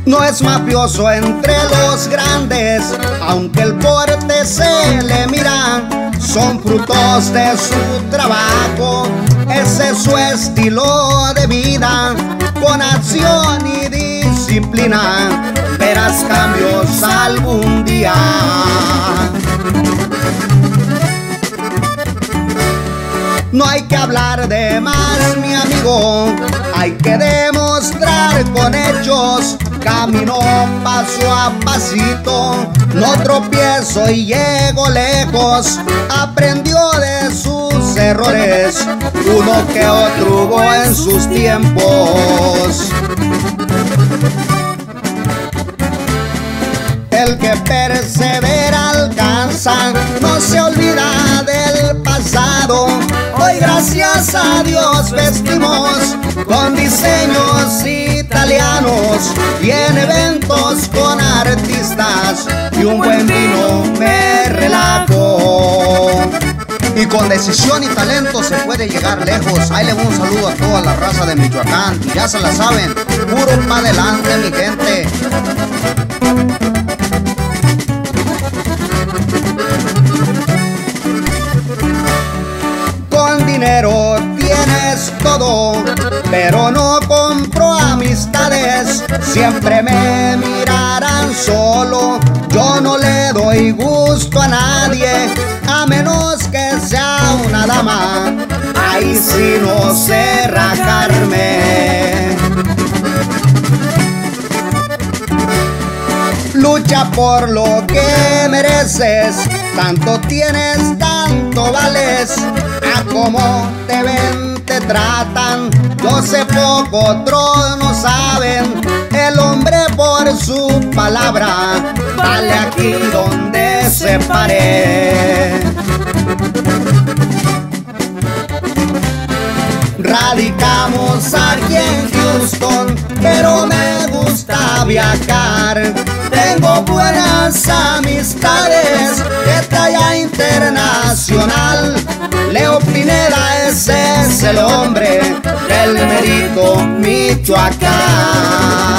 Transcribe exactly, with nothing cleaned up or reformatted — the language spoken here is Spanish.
No es mafioso entre los grandes, aunque el porte se le mira. Son frutos de su trabajo, ese es su estilo de vida. Con acción y disciplina verás cambios algún día. No hay que hablar de más, mi amigo, hay que demostrar con hechos. Camino paso a pasito, no tropiezo y llego lejos. Aprendió de sus errores, uno que otro hubo en sus tiempos. El que persevera alcanza, no se olvida del pasado. Hoy gracias a Dios vestimos con diseños italianos y en eventos con artistas y un buen vino me relajo. Y con decisión y talento se puede llegar lejos. Ahí le voy un saludo a toda la raza de Michoacán. Y ya se la saben, puro pa' adelante mi gente. Con dinero tienes todo, pero no compro amistades. Siempre me mirarán solo, yo no le doy gusto a nadie, a menos que sea una dama. Ahí sí no sé rajarme. Lucha por lo que mereces, tanto tienes, tanto vales. A como te ven, te tratan, yo sé poco, otros no saben. El hombre por su palabra vale aquí donde se pare. Radicamos aquí en Houston, pero me gusta viajar. Tengo buenas amistades de talla internacional. Leo Pineda, ese es el hombre del Mérito, Michoacán.